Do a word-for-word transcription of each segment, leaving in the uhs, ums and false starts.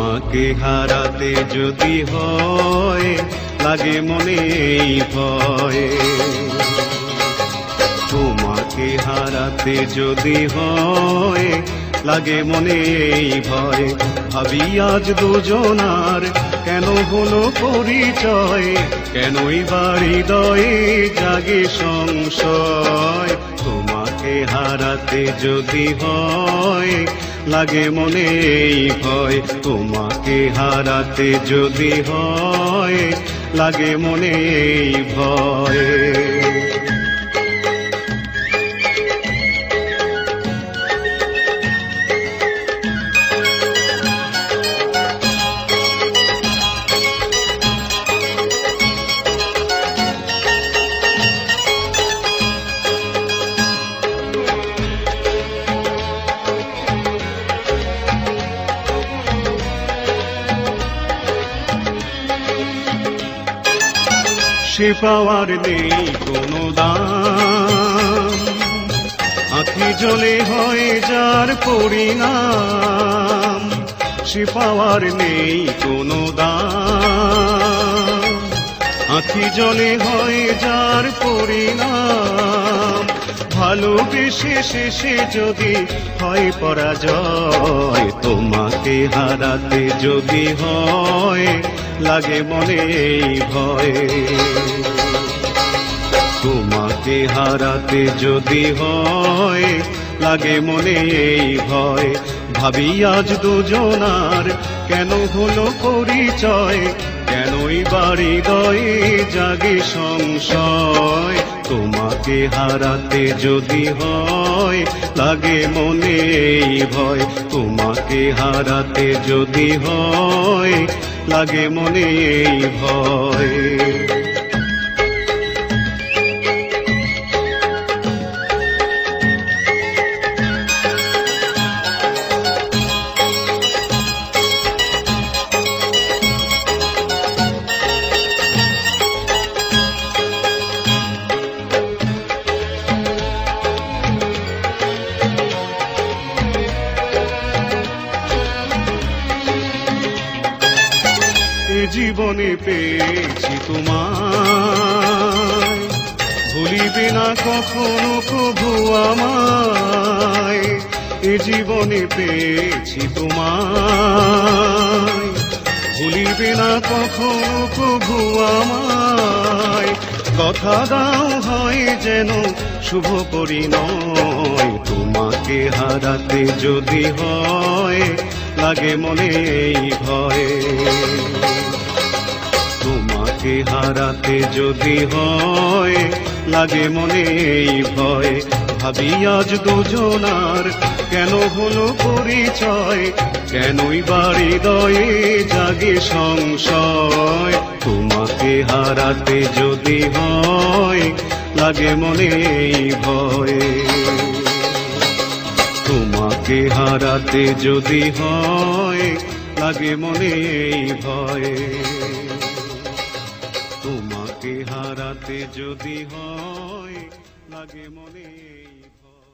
তোমাকে হারাতে যদি হয় লাগে মনে এই ভয়, তোমাকে হারাতে যদি হয় লাগে মনে এই ভয়। ভাবি আজ দুজনার কেন হলো পরিচয়, কেনই বা হৃদয়ে জাগে সংশয়। তোমাকে হারাতে যদি হয় লাগে মনে এই ভয়, তোমাকে হারাতে যদি হয় লাগে মনে এই ভয়। সে পাওয়ার নেই কোনো দাম, আঁখি জলে হয় যার পরিণাম। সে পাওয়ার নেই কোনো দাম, আঁখি জলে হয় যার পরিণাম। ভালোবেসে শেষে যদি হয় পরাজয়, তোমাকে হারাতে যদি হয় লাগে মনে এই ভয়। তোমাকে হারাতে যদি হয় লাগে মনে এই ভয়। ভাবি আজ দুজনার কেন হলো পরিচয়, কেনই বা হৃদয়ে জাগে সংশয়। তোমাকে হারাতে যদি হয় লাগে মনে এই ভয়, তোমাকে হারাতে যদি হয় লাগে মনে এই ভয়। জীবনে পেয়েছি তোমায়, ভুলিবে না কখনো কভু আমায়। এ জীবনে পেয়েছি তোমায়, ভুলিবে না কখনো কভু আমায়। কথা দাও হয় যেন শুভ পরিণয়, তোমাকে হারাতে যদি হয় লাগে মনে এই ভয়। তোমাকে হারাতে যদি হয় লাগে মনে এই ভয়। ভাবি আজ দুজনার কেন হলো পরিচয়, কেনই বা হৃদয়ে জাগে সংশয়। তোমাকে হারাতে যদি হয় লাগে মনে এই ভয়, তোমাকে হারাতে যদি হয় লাগে মনে এই ভয়। তোমাকে হারাতে যদি হয় লাগে মনে এই ভয়।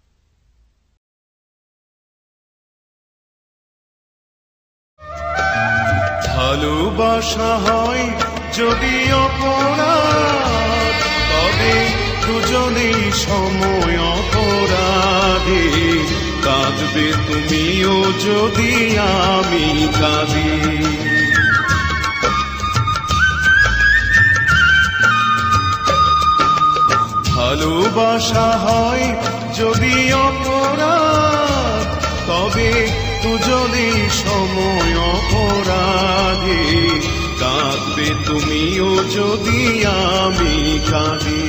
ভালোবাসা হয় যদি অপরাধ, তবে দুজনেই সময় অপরাধী। কাঁদবে তুমিও যদি আমি কাঁদি, ভালোবাসা হয় যদি অপরাধ, তবে দুজনেই সময় অপরাধী। কাঁদবে তুমিও যদি আমি কাঁদি।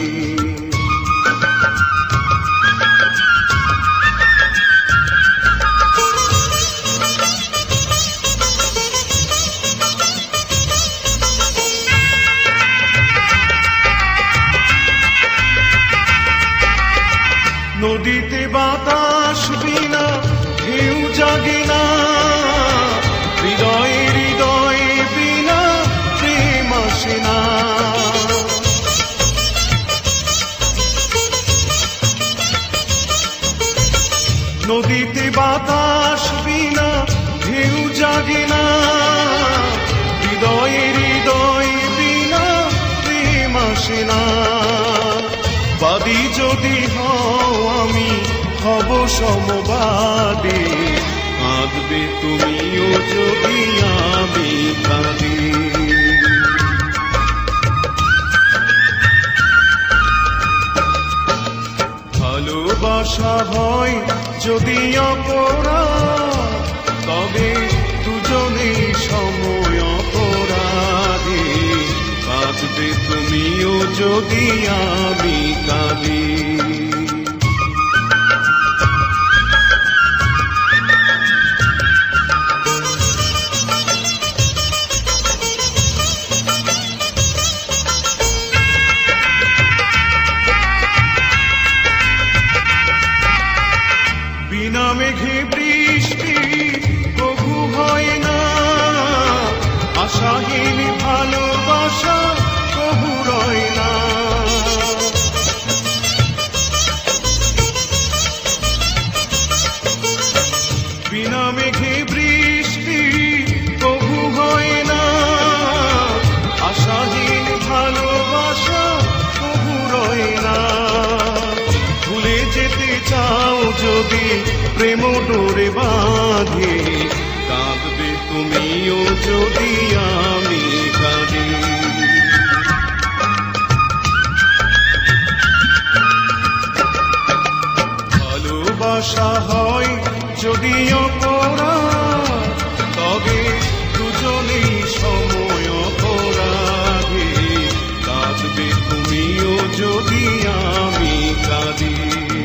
নদীতে বাতাস বিনা ঢেউ জাগে না, হৃদয়ে হৃদয়ে বিনা প্রেম আসে না। সমবাদী, কাঁদবে তুমিও যদি আমি কাঁদি। ভালোবাসা হয় যদি অপরাধ, তবে দুজনেই সময় অপরাধী, কাঁদবে তুমিও যদি আমি কাঁদি। বিনা মেঘে বৃষ্টি কভু হয় না, আশাহীন ভালোবাসা কভু রয় না। বিনা মেঘে বৃষ্টি কভু হয় না, আশাহীন ভালোবাসা কভু রয় না। ভুলে যেতে চাও যদি প্রেম ডোরে বাঁধে, কাঁদবে তুমিও যদি আমি কাঁদি। ভালোবাসা হয় যদি অপরাধ, তবে দুজনেই সময় অপরাধী, কাঁদবে তুমিও যদি আমি কাঁদি।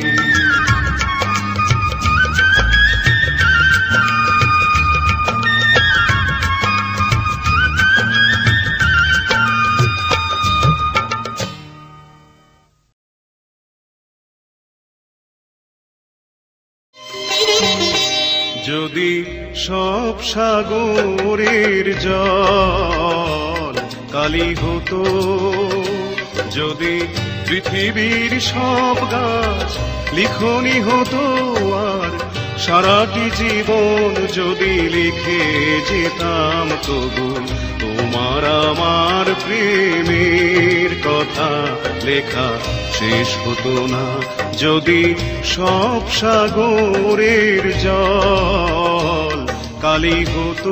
যদি সব সাগরের জল কালি হতো, যদি পৃথিবীর সব গাছ লিখনি হতো, আর সারাটি জীবন যদি লিখে যেতাম, তবু তোমার আমার প্রেমের কথা লেখা শেষ হতো না। যদি সব সাগরের জল কালি হতো,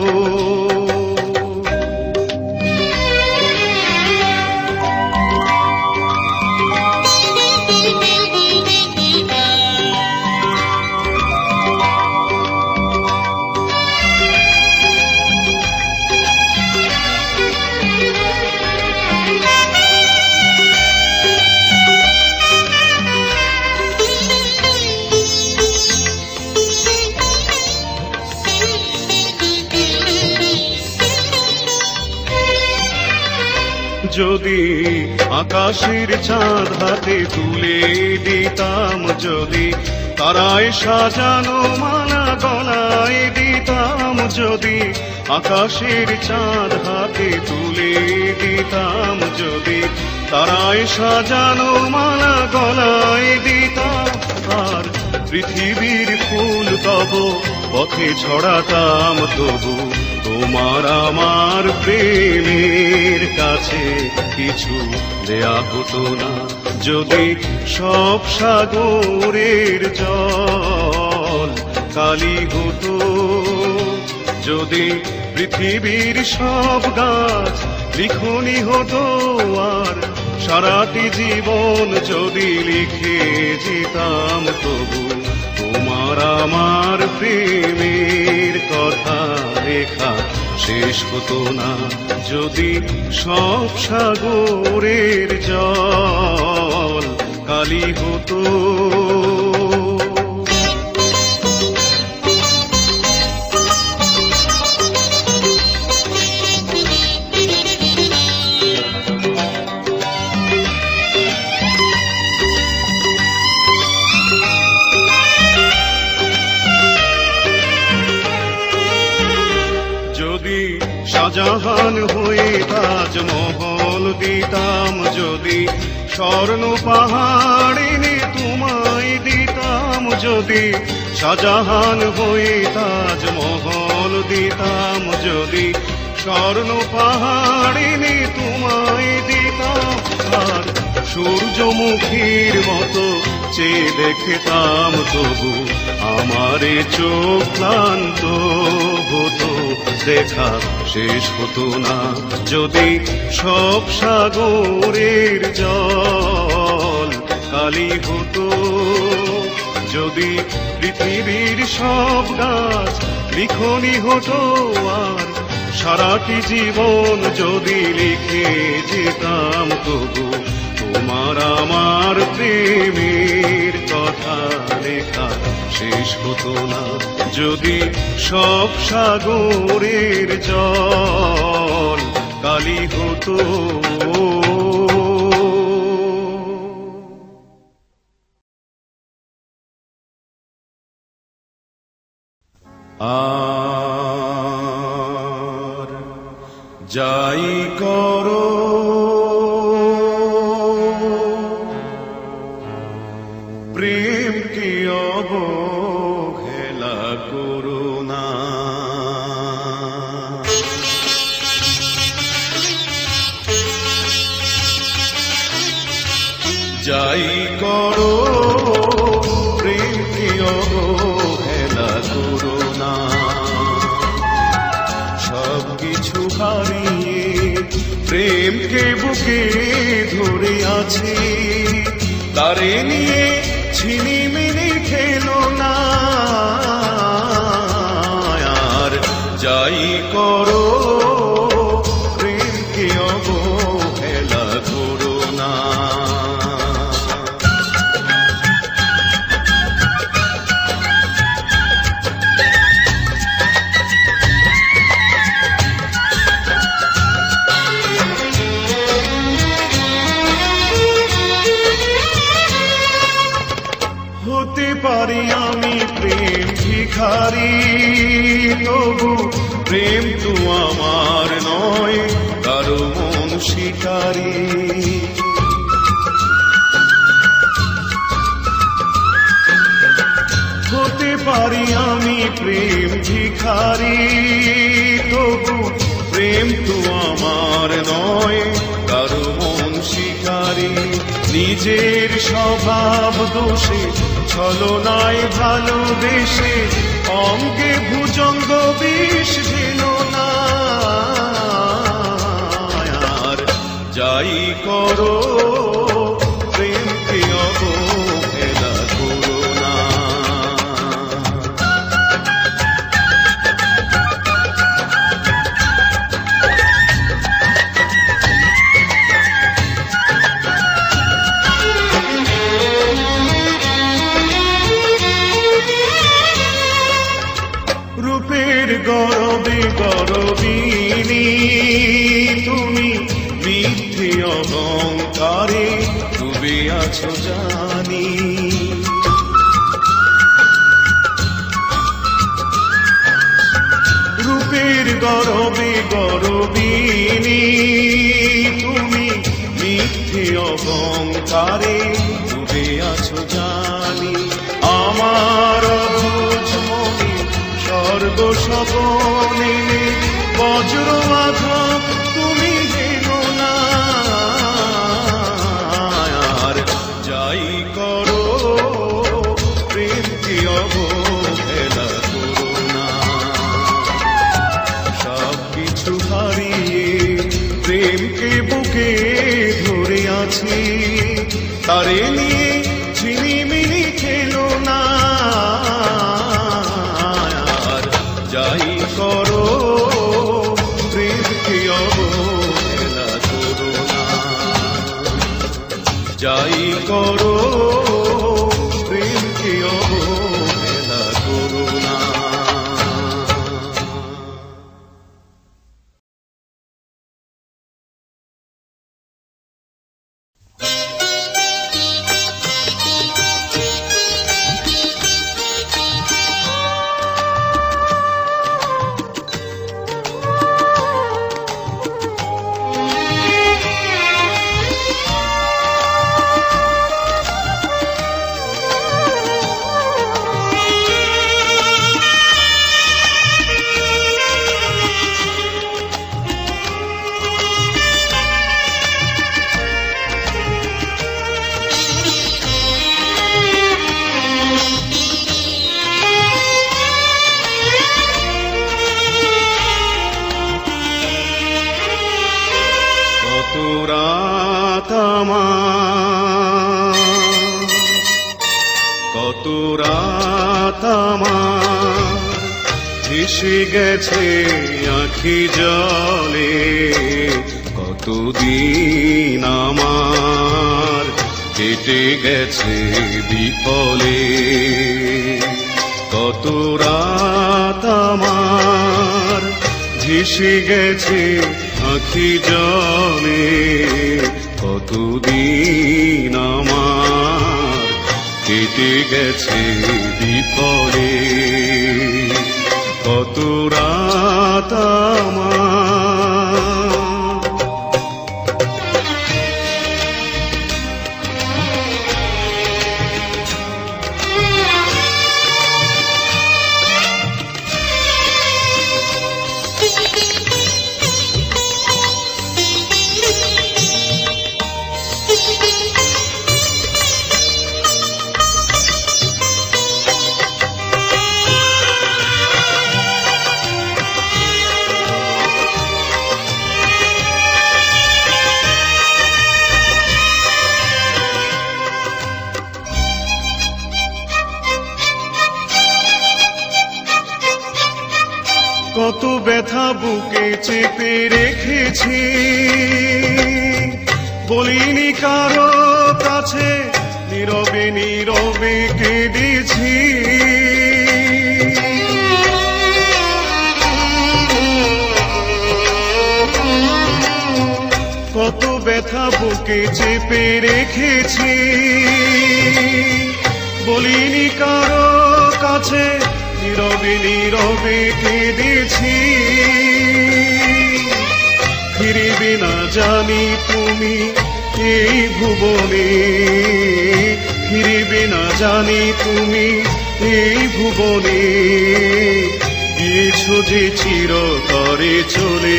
যদি আকাশের চাঁদ হাতে তুলে দিতাম, যদি তারায় সাজানো মালা গলায় দিতাম, যদি আকাশের চাঁদ হাতে তুলে দিতাম, যদি তারায় সাজানো মালা গলায় দিতাম, আর পৃথিবীর ফুল তব পথে ছড়াতাম, তবু তোমার আমার প্রেমের কাছে কিছু দেয়া হতো না। যদি সব সাগরের জল কালি হতো, যদি পৃথিবীর সব গাছ লিখনি হতো, আর সারাটি জীবন যদি লিখে যেতাম, তবু তোমার আমার প্রেমের কথা লেখা শেষ হতো না। যদি সব সাগরের জল কালি হতো, শাহজাহান হয়ে তাজমহল দিতাম, যদি স্বর্ণ পাহাড় এনে তোমায় দিতাম, যদি শাহজাহান হয়ে তাজমহল দিতাম, যদি স্বর্ণ পাহাড় এনে তোমায় দিতাম, আর সূর্যমুখীর মতো চেয়ে দেখতাম, তবু আমারে চোখ ক্লান্ত হতো, দেখা শেষ হতো না। যদি সব সাগরের জল কালি হতো, যদি পৃথিবীর সব গাছ লিখনি হতো, আর সারাটি জীবন যদি লিখে যেতাম, তবু তোমার আমার প্রেমের কথা লেখা শেষ হতো না। যদি সব সাগরের জল কালি হতো। আর যাই করো প্রেমকে অবহেলা করো না। যাই করো প্রেমকে অবহেলা করো না। সব কিছু হারিয়ে প্রেমকে বুকে ধরে আছে, তারে নিয়ে ছিনিমিনি খেলো না। আর যাই করো প্রেমকে অবহেলা করো না। হতে পারি আমি প্রেম ভিখারি, তবু প্রেম তো আমার নয়, কারো মন শিকারি। হতে পারি আমি প্রেম ভিখারি, তবু প্রেম তো আমার নয়, কারো মন শিকারি। নিজের স্বভাব দোষে ছলনায় ভালোবেসে অঙ্গে ভুজঙ্গ বিষ ঢেল না। আর যাই করো প্রেমকে অবহেলা করো না। রূপের গরবে গরবিনী তুমি, মিথ্যে অহংকারে ডুবে আছো জানি। রূপের গরবে গরবিনী তুমি, মিথ্যে অহংকারে ডুবে আছো জানি। আমার অবুঝ মনে স্বর্গ স্বপনে বজ্র আঘাত তুমি হেনো না। আর যাই করো প্রেমকে অবহেলা করো না। সব কিছু হারিয়ে প্রেমকে বুকে ধরে আছি, তারে নিয়ে ছিনিমিনি খেলো না। যাই করো প্রেমকে অবহেলা করো না। যাই করো প্রেমকে অবহেলা করো না। ভেসে গেছে আঁখি জলে, কতদিন আমার কেটে গেছে বিফলে। কত রাত আমার ভেসে গেছে আঁখি জলে, কতদিন আমার কেটে গেছে বিফলে। কত রাত আমার কত ব্যথা বুকে চেপে রেখেছি, বলিনি কারো কাছে, নীরবে নীরবে কেঁদেছি। কত ব্যথা বুকে চেপে রেখেছি, বলিনি কারো কাছে, নীরবে নীরবে কেঁদেছি। ফিরিবে না জানি তুমি এই ভুবনে, ফিরিবে না জানি তুমি এই ভুবনে, গিয়েছো যে চিরতরে চলে।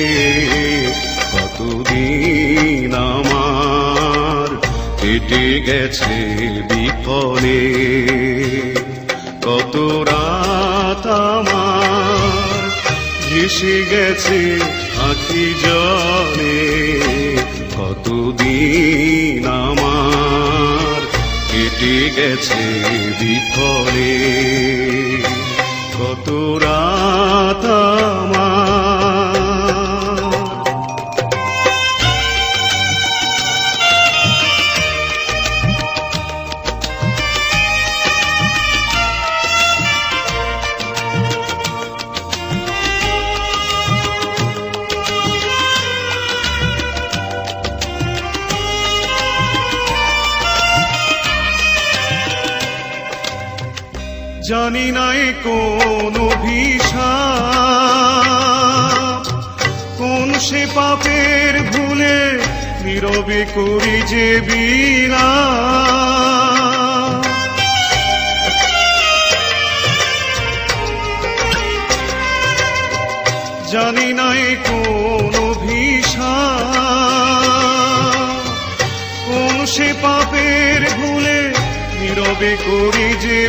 কতদিন আমার কেটে গেছে বিফলে, কত রাত আমার ভেসে গেছে আঁখি জলে, কতদিন আমার কেটে গেছে বিফলে। কত রাত আমার জানি নাই কোন অভিশাপ, কোন সে পাপের ভুলে নীরবে করি যে বিলাপ। জানি নাই কোন অভিশাপ, কোন সে পাপের ভুলে নীরবে করি যে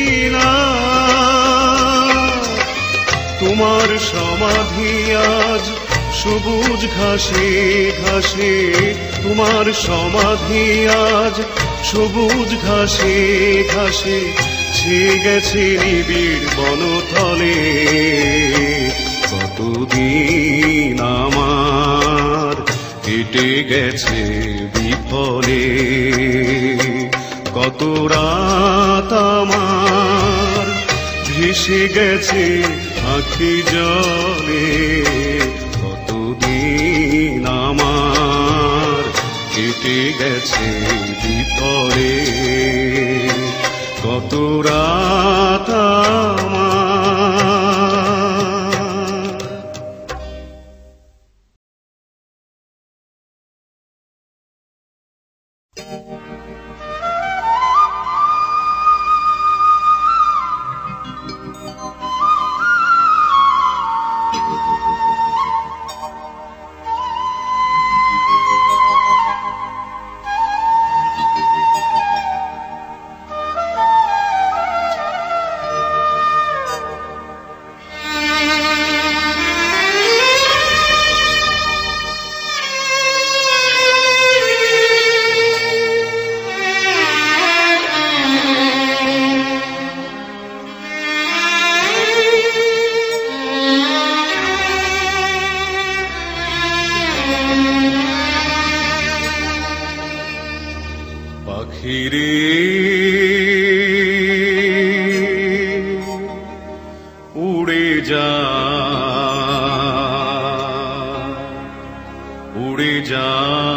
বিলাপ। তোমার সমাধি আজ সবুজ ঘাসে ঘাসে, তোমার সমাধি আজ সবুজ ঘাসে ঘাসে, ছেয়ে গেছে নিবিড় বনতলে। কতদিন আমার কেটে গেছে বিফলে, কত রাত আমার ভেসে গেছে আঁখি জলে, কতদিন আমার কেটে গেছে বিফলে। কত রাত আমার উড়ে যা উড়ে যা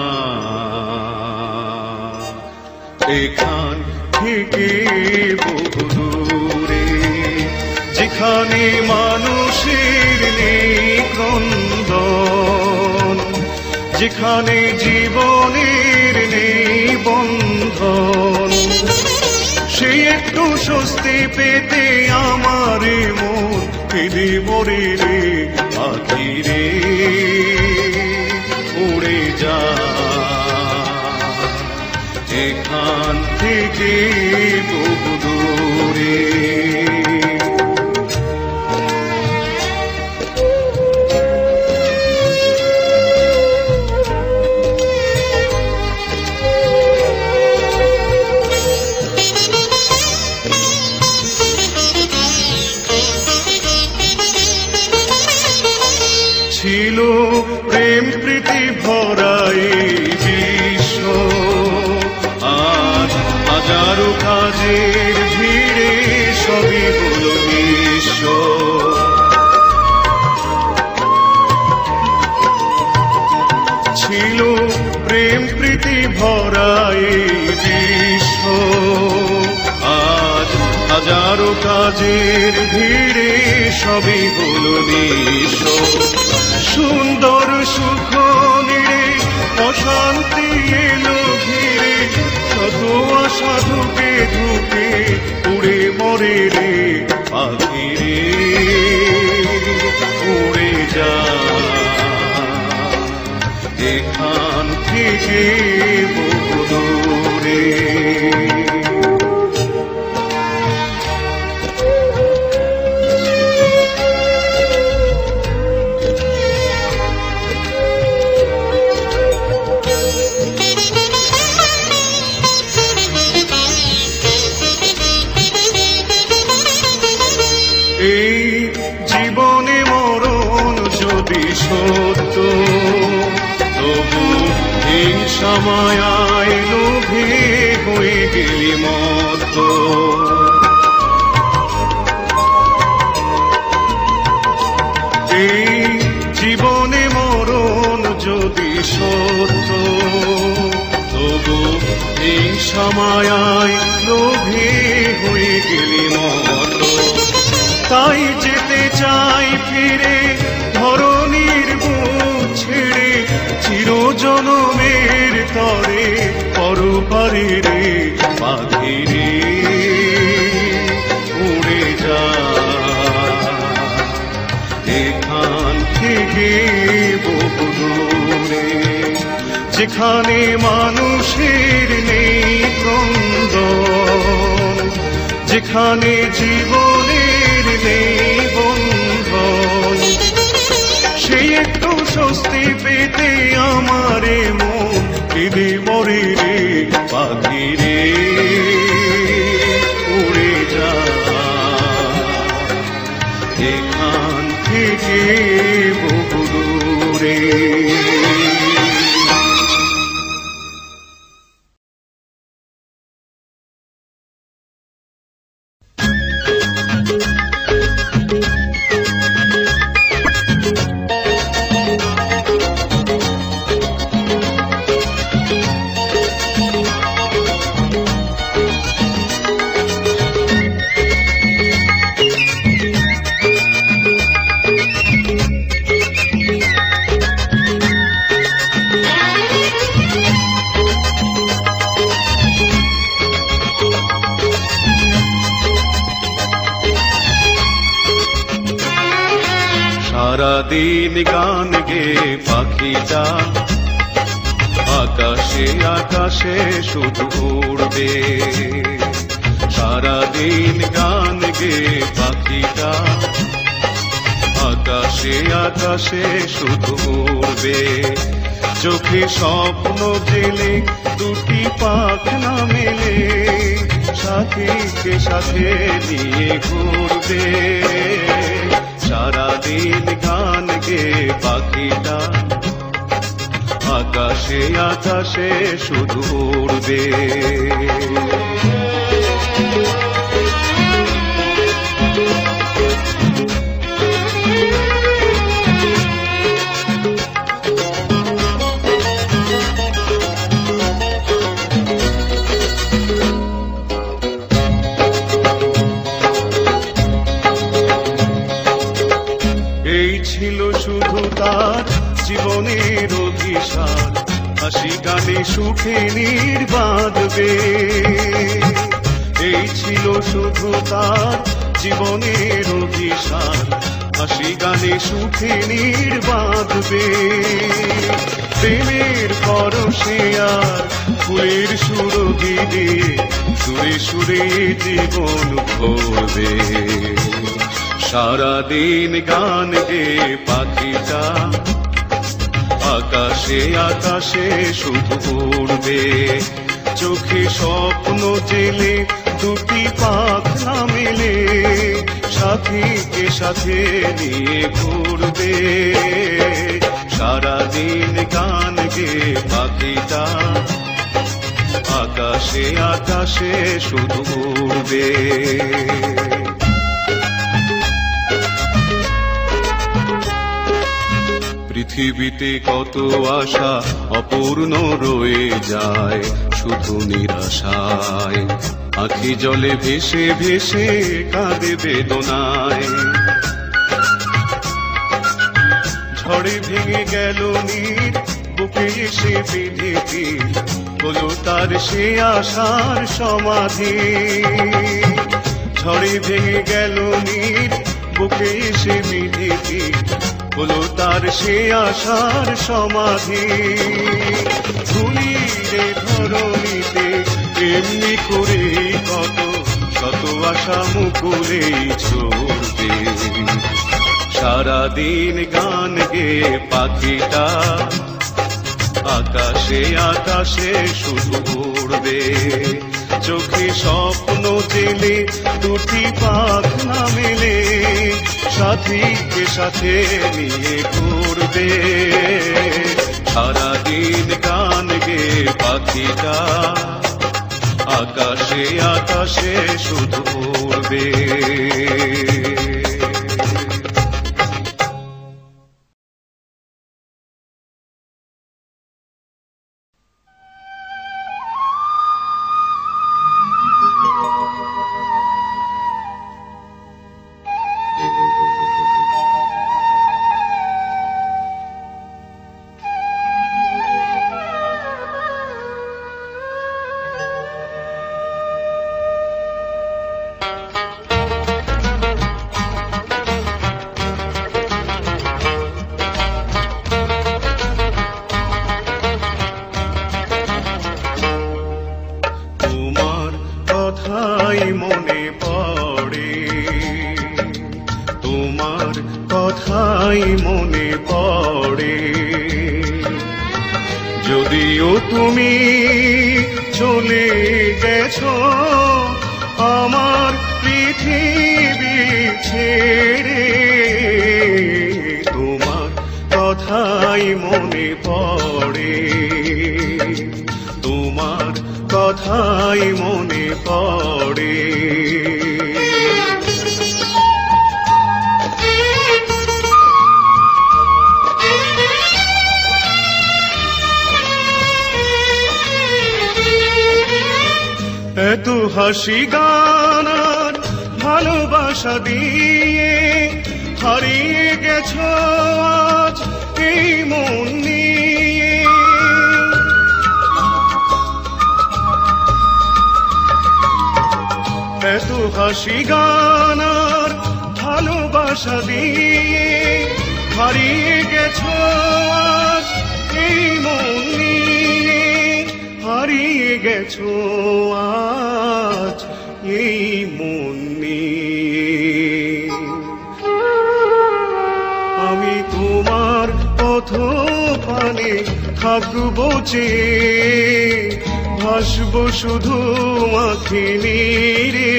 এখান থেকে বহু দূরে, যেখানে মানুষের নেই ক্রন্দন, যেখানে জীবনের নেই বন্ধন। সেই একটু স্বস্তি পেতে আমার মন কেঁদে মরে রে পাখি রে, উড়ে যা এখান থেকে বহু দূরে। ছিল প্রেম প্রীতি ভরাই বিশ্ব, আজ হাজারো কাজের ভিড়ে সবই হলো নিঃস্ব। ছিল প্রেম প্রীতি ভরাই বিশ্ব, আজ হাজারো কাজের ভিড়ে সবই হলো নিঃস্ব। সুন্দর সুখ নিড়ে অশান্তি এলো ঘিরে, শত অসাধুকে ধুকে উড়ে মরে রে পাখি রে, উড়ে যা এখান থেকে বহু দূরে। এই জীবনে মরণ যদি সত্য, তবু হিংসা মায়ায় লোভে হয়ে গেলি মত্ত। এই জীবনে মরণ যদি সত্য, তবু হিংসা মায়ায় লোভে হয়ে গেলি মত্ত। তাই যেতে চাই ফিরে ধরণীর বুক ছেড়ে, চিরজনমের তরে পরপারে রে পাখি রে, উড়ে যা এখান থেকে বহু দূরে, যেখানে মানুষের নেই ক্রন্দন, যেখানে জীবনের নেই বন্ধন। সেই একটু স্বস্তি পেতে আমারে মন কেঁদে মরে রে পাখি রে, উড়ে যা এখান থেকে বহু দূরে। সারাদিন গান গে পাখিটা আকাশে আকাশে শুধু উড়বে, সারাদিন গান গে পাখিটা আকাশে আকাশে শুধু উড়বে। চোখে স্বপ্ন জেলে দুটি পাখনা মেলে, সাথীকে সাথে নিয়ে ঘুরবে। সারাদিন গান গে পাখিটা আকাশে আকাশে শুধু উড়বে। এই ছিল শুধু তার জীবনের অভিশাপ, হাসি গানে সুখে নির্বাধবে। এই ছিল শুধু তার জীবনের অভিশাপ, হাসি গানে সুখে নির্বাধবে। প্রেমের পরশে আর ফুলের সুরভি দিয়ে সুরে সুরে জীবন ভরবে। সারাদিন গান গেয়ে পাখিটা আকাশে আকাশে শুধু উড়বে। চোখে স্বপ্ন জেলে দুটি পাখনা মেলে সাথীকে সাথে নিয়ে ঘুরবে। সারাদিন গান গেয়ে পাখিটা আকাশে আকাশে শুধু উড়বে। পৃথিবীতে কত আশা অপূর্ণ রয়ে যায় শুধু নিরাশায়, আখি জলে ভেসে ভেসে কাঁদে বেদনায়। ঝড়ে ভেঙে গেল নীর বুকে এসে বিধিতি, হলো তার সে আশার সমাধি। ঝড়ে ভেঙে গেল নীর বুকে এসে বিধিতি, হলো তার সে আশার সমাধি। ধুলিরে ধরণীতে এমনি করে কত কত আশা মুকুলেই ঝরবে। সারাদিন গান গেয়ে পাখিটা আকাশে আকাশে শুধু উড়বে। চোখে স্বপ্ন জেলে দুটি পাখনা মেলে সাথীকে সাথে নিয়ে ঘুরবে। সারাদিন গান গেয়ে পাখিটা আকাশে আকাশে শুধু উড়বে। যদিও তুমি চলে গেছো আমার পৃথিবী ছেড়ে, তোমার কথাই মনে পড়ে, তোমার কথাই মনে পড়ে। এত হাসি গান আর ভালোবাসা দিয়ে হারিয়ে গেছো আজ এই মন নিয়ে। এত হাসি গান আর ভালোবাসা দিয়ে হারিয়ে গেছো আজ এই মন নিয়ে, হারিয়ে গেছো আজ এই মন নিয়ে। আমি তোমার পথ পানে থাকবো যে, ভাসবো শুধু আঁখি নীরে।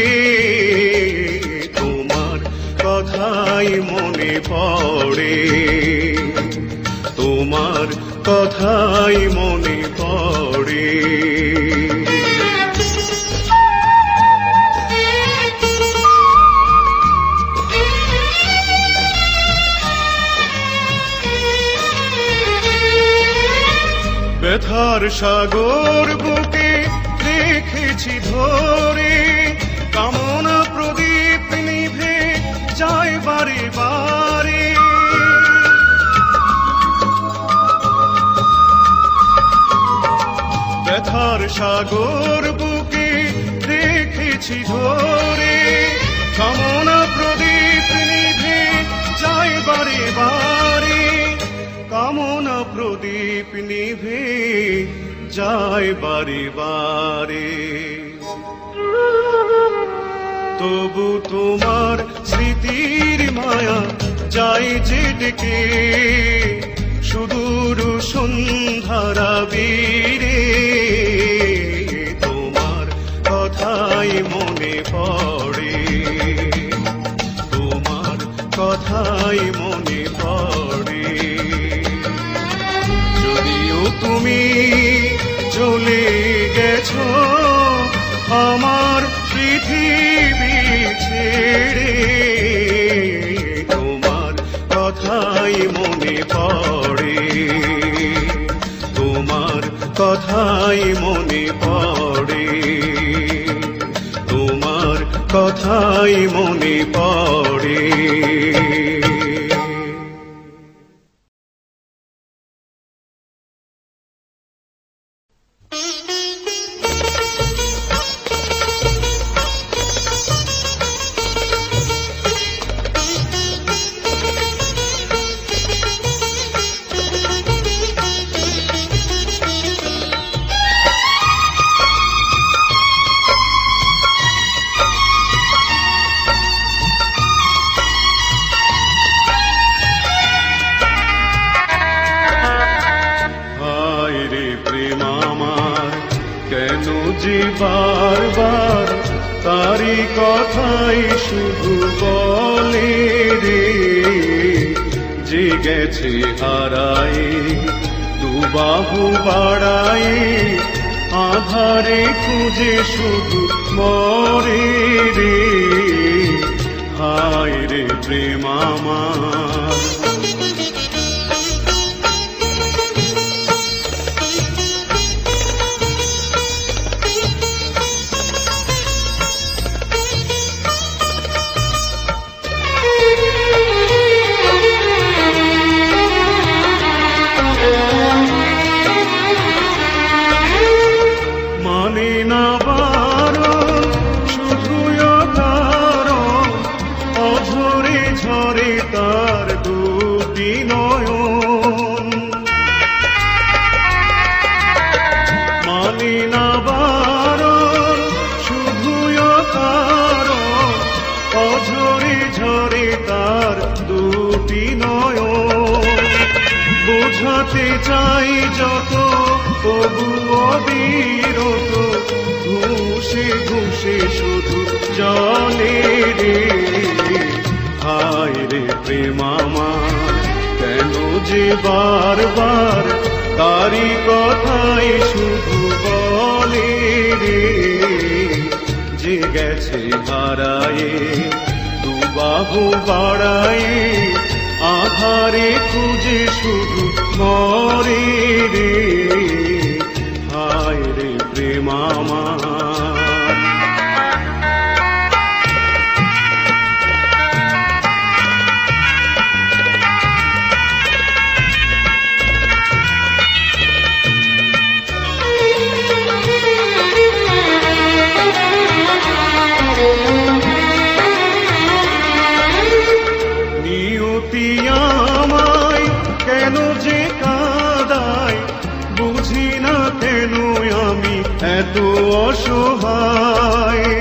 তোমার কথাই মনে পড়ে, তোমার কথাই মনে পড়ে। ব্যথার সাগর বুকে রেখেছি ধরে, কামনা প্রদীপ নিভে যায় বারে বারে। ব্যথার সাগর বুকে রেখেছি ধরে, কামনা প্রদীপ নিভে যায় বারে বারে, কামনা প্রদীপ নিভে যায় বারে বারে। তবু তোমার স্মৃতির মায়া যায় যে ডেকে, সুদূর সন্ধ্যারা বীরে তোমার কথাই মনে পড়ে, তোমার কথাই মনে পড়ে। যদিও তুমি চলে গেছো আমার পৃথিবী ছেড়ে, তোমার কথাই মনে পড়ে, তোমার কথাই মনে পড়ে, তোমার কথাই মনে পড়ে। বারবার তারি কথাই শুধু বলে রে, যে গেছে হারায় দুবাহু বাড়ায়, আধারে খুঁজে শুধু মরে রে, হায় রে প্রেম আমার। বোঝাতে চাই যত তবু অবিরত, ঘুষে ঘুষে শুধু জলে রে, হায় রে প্রেম আমার। কেন যে বারবার তারি কথাই শুধু বলে রে, যে গেছে হারায়ে দুবাহু বাড়ায়ে, আধারে খুঁজে শুধু মরে রে, হায় রে প্রেম আমার। এত অসহায়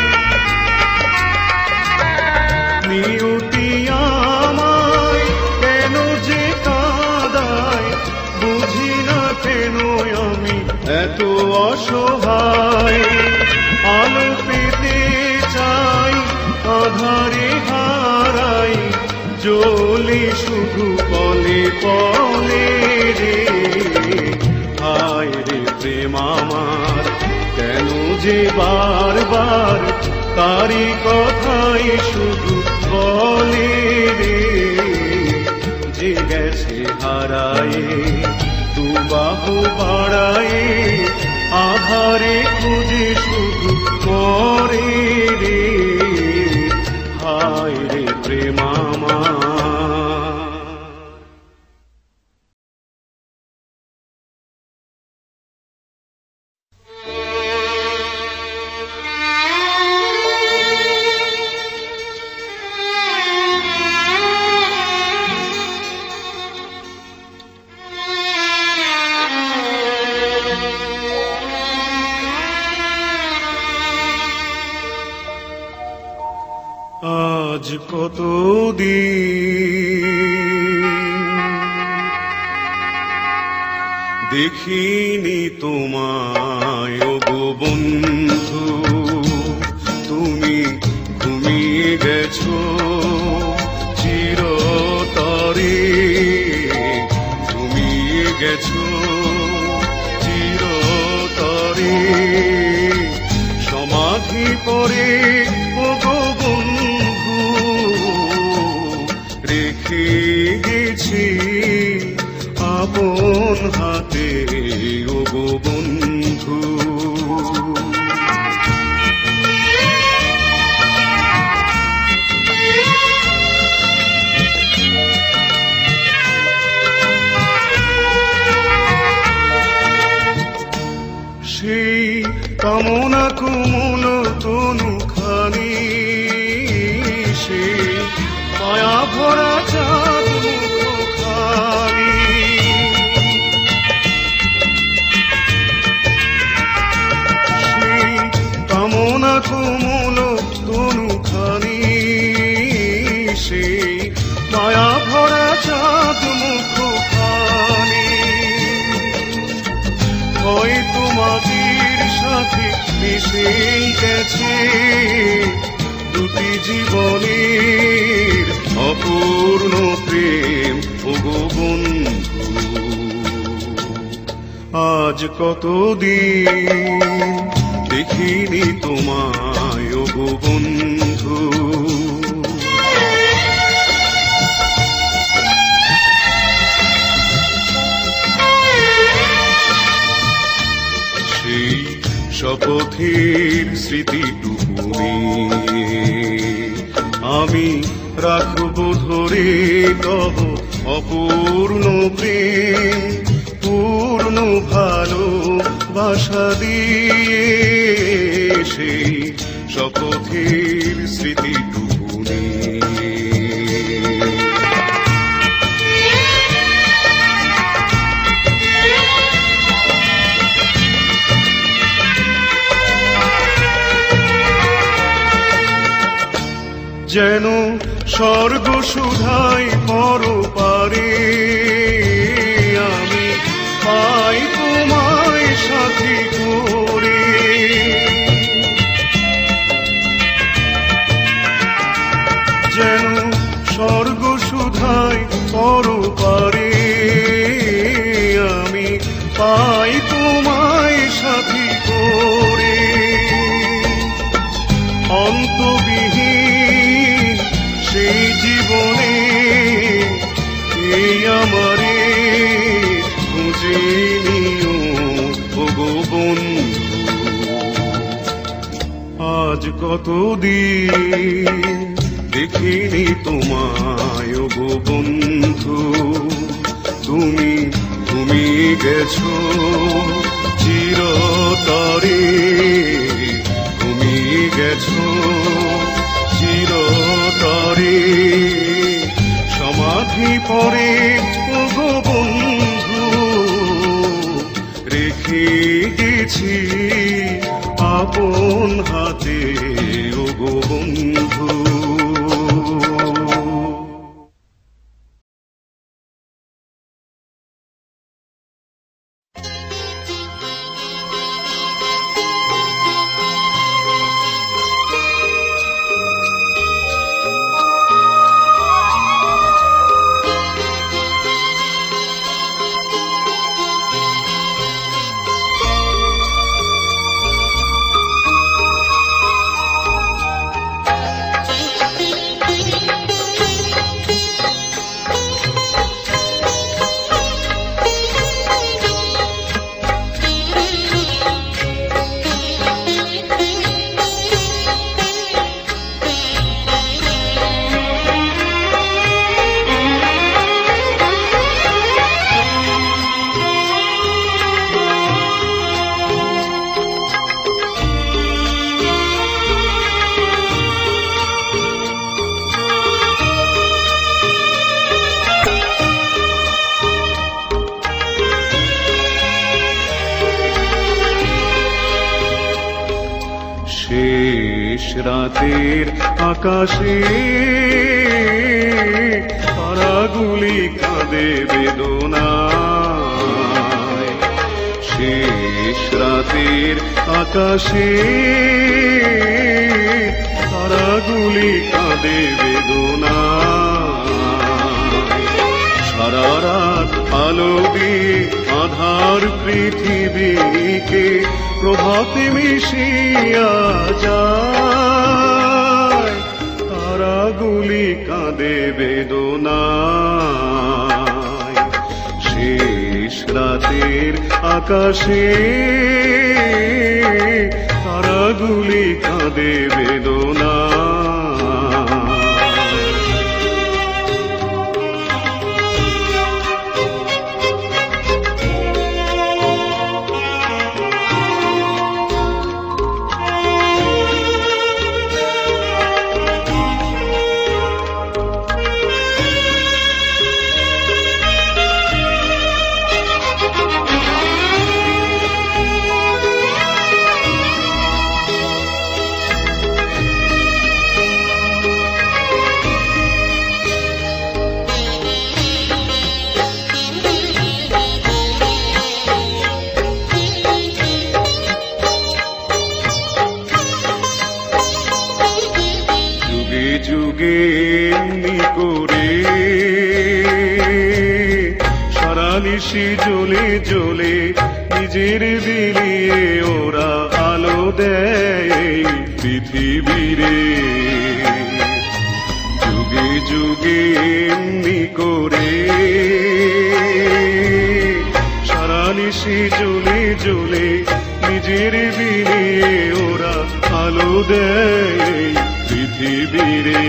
নিয়তি আমায় কেন যে কাঁদায়, বুঝি না কেন আমি এত অসহায়। আলো পেতে চাই আধারে হারাই, জ্বলে শুধু পলে পলে রে, হায় রে প্রেম আমার। কেন যে বারবার তারি কথাই শুধু বলে রে, যে গেছে হারায়ে দুবাহু বাড়ায়ে, আধারে খুঁজে শুধু মরে রে, হায় রে প্রেম আমার। দেখিনি তোমায় ওগো বন্ধু, তুমি ঘুমিয়ে গেছো চিরতরে, ঘুমিয়ে গেছো চিরতরে, সমাধি পরে ওগো বন্ধু, রেখে গেছি আপন হাতে ওগো বন্ধু। সেই কামনা কুমল তনুখানি, সেই মায়া ভরা চাঁদ মুখখানি, সেই কামনা কুমল তনুখানি, সেই মায়া ভরা চাঁদ মুখখানি, হয়তো মাটির সাথে মিশে গেছে দুটি জীবনের অপূর্ণ প্রেম ওগো বন্ধু। আজ কতদিন দেখিনি তোমায় ওগো বন্ধু, সেই শপথের স্মৃতিটুকু আমি রাখবো ধরে তব অপূর্ণ প্রেম, পূর্ণ ভালোবাসা দিয়ে, সেই শপথের স্মৃতিটুকু যেন স্বর্গ সুধাই পরপারে, আমি পাই তোমায় সাথী করে, যেন স্বর্গ সুধাই পরপারে, আমি পাই তোমায় সাথী করে, অন্তবিহীন সেই জীবনে এই আমারে খুঁজে নিও ওগো বন্ধু। আজ কতদিন দেখিনি তোমায় ওগো বন্ধু, তুমি ঘুমিয়ে গেছো চিরতরে, ঘুমিয়ে গেছো চিরতরে, সমাধি পরে ওগো বন্ধু, রেখে গেছি আপন হাতে ওগো বন্ধু। রাতের আকাশে তারাগুলি কাঁদে বেদনায়, রাতের আকাশে তারাগুলি কাঁদে বেদনা। সারা রাত আলো দিয়ে আধার পৃথিবীকে প্রভাতে মিশিয়া যায়, তারাগুলি কাঁদে বেদনায়। শেষ রাতের আকাশে তারাগুলি কাঁদে বেদনা। যুগে এমনি করে সারা নিশি জ্বলে জ্বলে নিজের বিলিয়ে ওরা আলো দেয় পৃথিবীরে। যুগে যুগে এমনি করে সারা নিশি জ্বলে জ্বলে নিজের বিলিয়ে ওরা আলো দেয় পৃথিবীরে।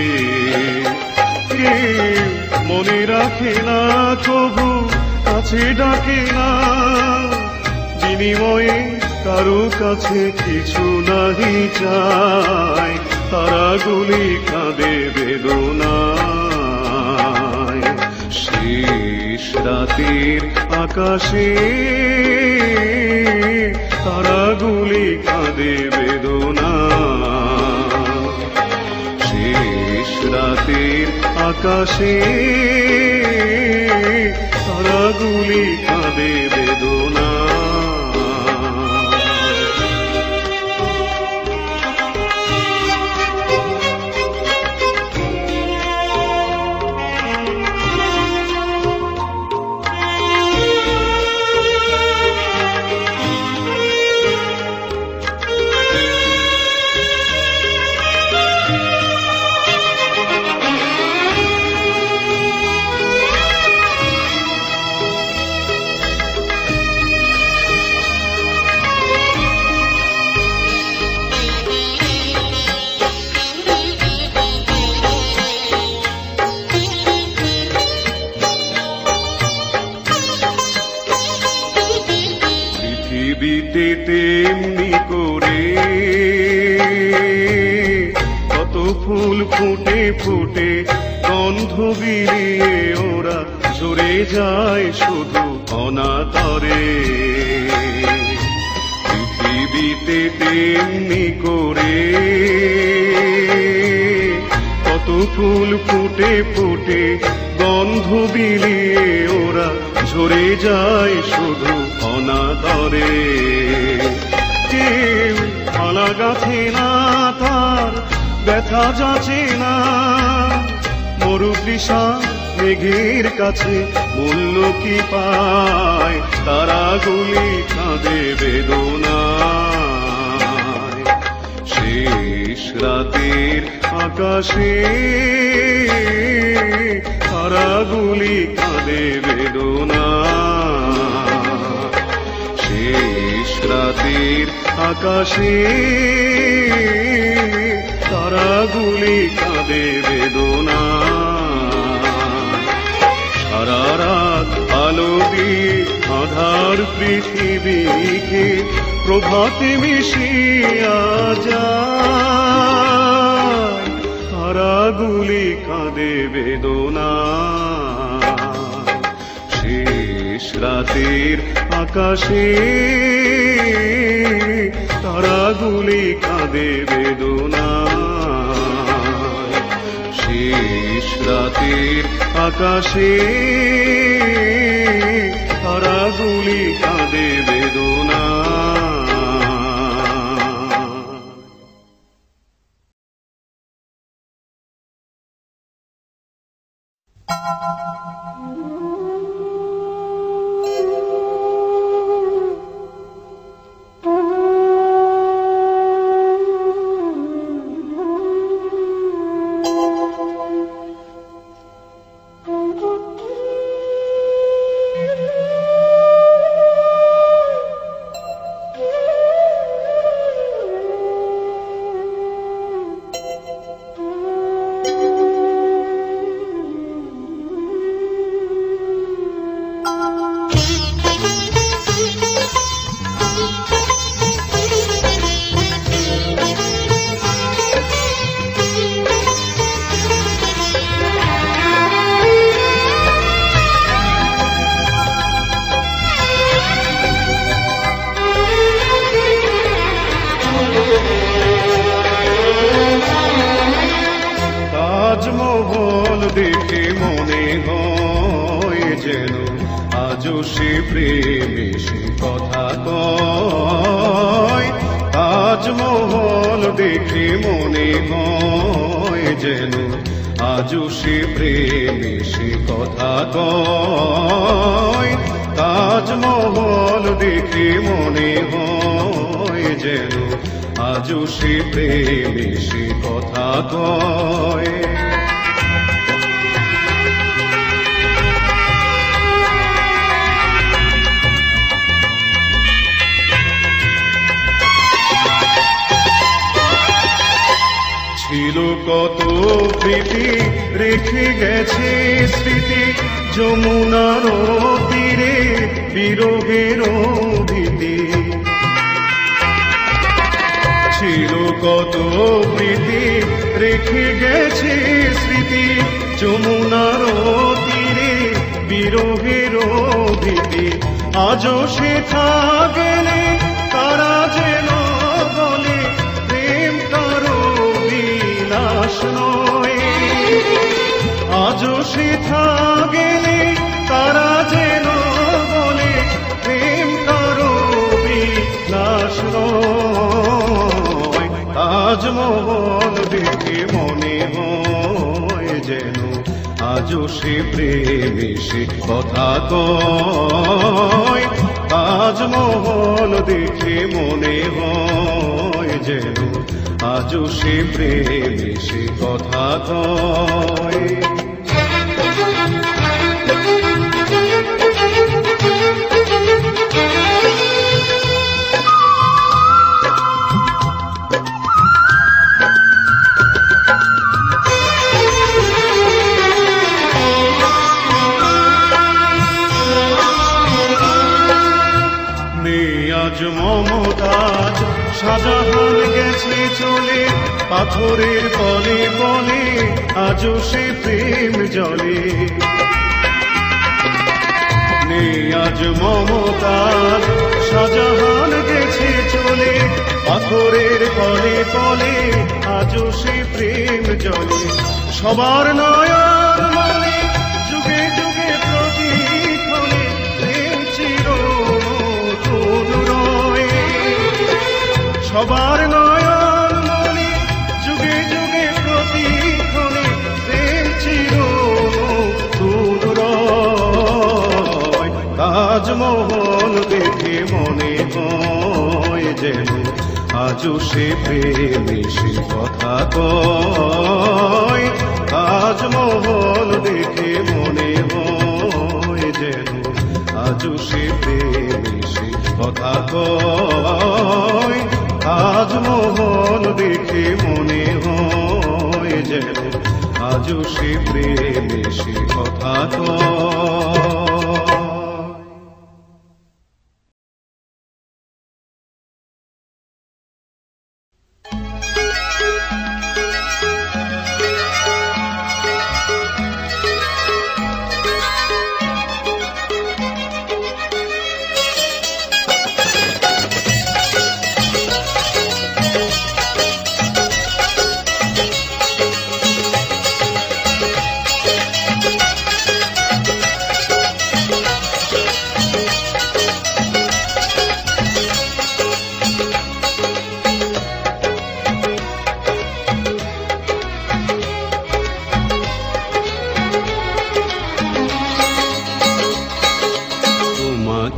মনে রাখে না কবু কাছে ডাকে না, বিনিময়ে কারো কাছে কিছু নাহি চায়, তারাগুলি কাঁদে বেদনায়। শেষ রাতের আকাশে তারাগুলি কাঁদে বেদনায়। শেষ রাতের আকাশে তারাগুলি কাঁদে বেদনা। পৃথিবীতে তেমনি করে কত ফুল ফুটে ফুটে গন্ধ বিলিয়ে ওরা ঝরে যায় শুধু অনাদরে। পৃথিবীতে তেমনি করে কত ফুল ফুটে ফুটে গন্ধ বিলিয়ে ওরা ঝরে যায় শুধু অনাদরে। কেউ মালা গাঁথে না, তার ব্যথা যাচে না, মরুতৃষা মেঘের কাছে মূল্য কি পায়, তারাগুলি কাঁদে বেদনায়। শেষ রাতের আকাশে তারাগুলি কাঁদে বেদনায়। শেষ রাতের আকাশে তারাগুলি কাঁদে বেদনায়। সারা রাত আলো দিয়ে আধার পৃথিবীকে প্রভাতে মিশিয়া যায়, তারাগুলি কাঁদে বেদনায়। শেষ রাতের আকাশে তারাগুলি কাঁদে বেদনায়। শেষ রাতের আকাশে তারাগুলি কাঁদে বেদনায়।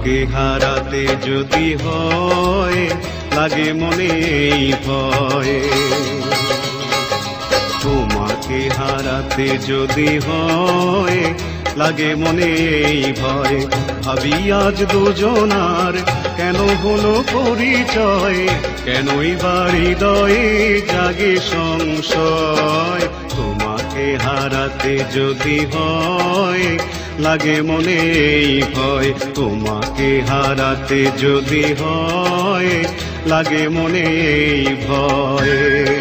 তোমাকে হারাতে যদি হয় লাগে মনে এই ভয়, তোমাকে হারাতে যদি হয় লাগে মনে এই ভয়। ভাবি আজ দুজনার কেন হলো পরিচয়, কেনই বা হৃদয়ে জাগে সংশয়। তোমাকে হারাতে যদি হয় লাগে মনে এই ভয়, তোমাকে হারাতে যদি হয় লাগে মনে এই ভয়।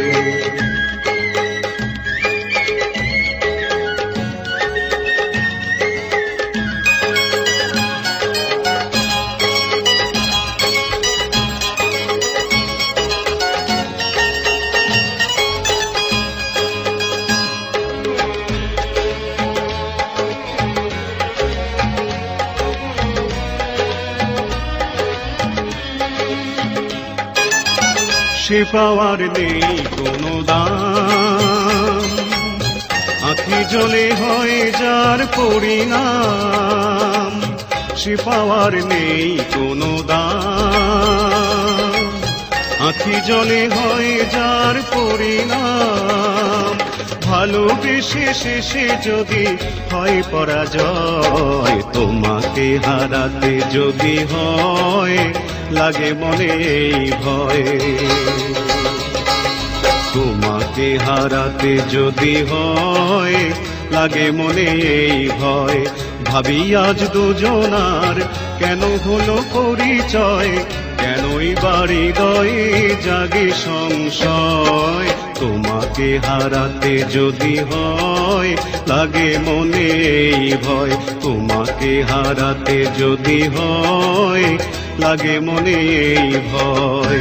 সে পাওয়ার নেই কোনো দাম, আঁখি জলে হয় যার পরিণাম। সে পাওয়ার নেই কোনো দাম, আঁখি জলে হয় যার পরিণাম। ভালোবেসে শেষে যদি হয় পরাজয়, তোমাকে হারাতে যদি হয় লাগে মনে এই ভয়। তোমাকে হারাতে যদি হয় লাগে মনে এই ভয়। ভাবি আজ দুজনার কেন হলো পরিচয়, কেনই বা হৃদয়ে জাগে সংশয়। তোমাকে হারাতে যদি হয় লাগে মনে এই ভয়, তোমাকে হারাতে যদি হয় লাগে মনে এই ভয়।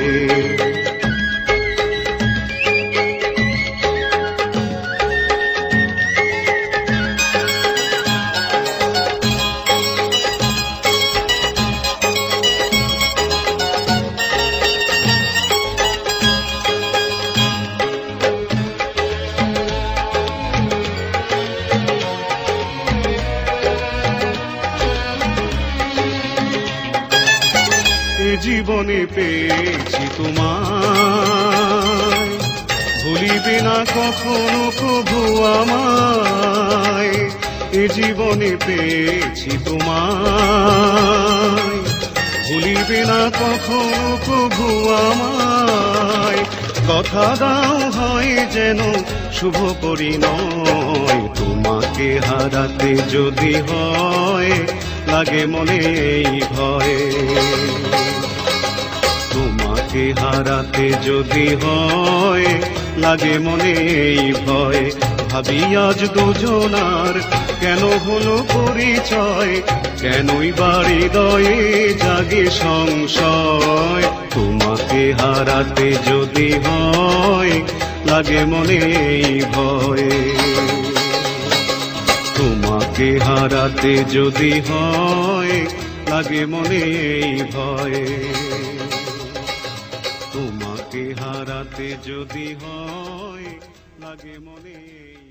জীবনে পেয়েছি তোমায়, ভুলিবে না কখনো কভু আমায়। এ জীবনে পেয়েছি তোমায়, ভুলিবে না কখনো কভু আমায়। কথা দাও হয় যেন শুভ পরিণয়, তোমাকে হারাতে যদি হয় লাগে মনে এই ভয়। তোমাকে হারাতে যদি হয় লাগে মনে এই ভয়। ভাবি আজ দুজনার কেন হলো পরিচয়, কেনই বা হৃদয়ে জাগে সংশয়। তোমাকে হারাতে যদি হয় লাগে মনে এই ভয়, তোমাকে হারাতে যদি হয় লাগে মনে এই ভয়। তোমাকে হারাতে যদি হয় লাগে মনে